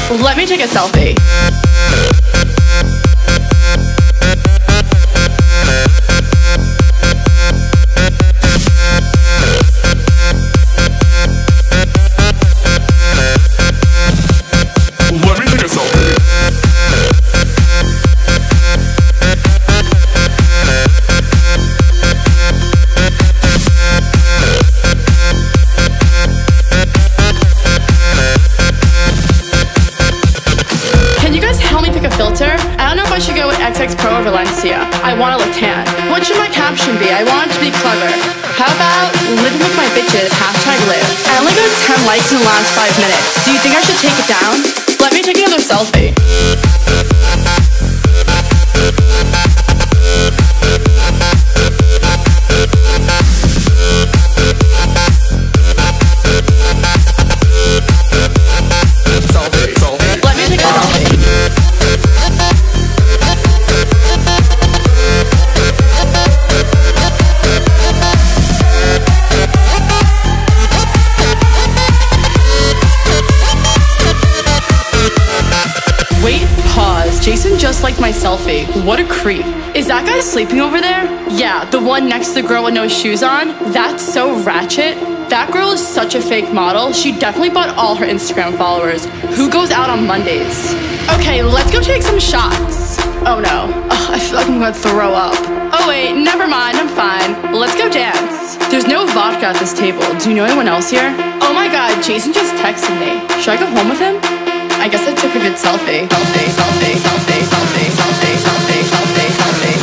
Let me take a selfie. Filter? I don't know if I should go with XX Pro or Valencia. I want to look tan. What should my caption be? I want it to be clever. How about living with my bitches, #live. I only got 10 likes in the last 5 minutes. Do you think I should take it down? Let me take another selfie. Let me take a selfie. Wait, pause. Jason just liked my selfie. What a creep. Is that guy sleeping over there? Yeah, the one next to the girl with no shoes on? That's so ratchet. That girl is such a fake model. She definitely bought all her Instagram followers. Who goes out on Mondays? Okay, let's go take some shots. Oh no. Ugh, I feel like I'm gonna throw up. Oh wait, never mind, I'm fine. Let's go dance. There's no vodka at this table. Do you know anyone else here? Oh my god, Jason just texted me. Should I go home with him? I guess I took a good selfie. Selfie, selfie, selfie, selfie, selfie, selfie, selfie, selfie.